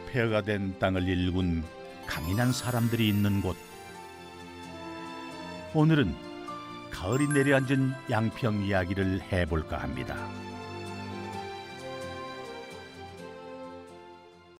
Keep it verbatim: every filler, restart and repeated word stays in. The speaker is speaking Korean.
폐허가 된 땅을 일군 강인한 사람들이 있는 곳. 오늘은 가을이 내려앉은 양평 이야기를 해볼까 합니다.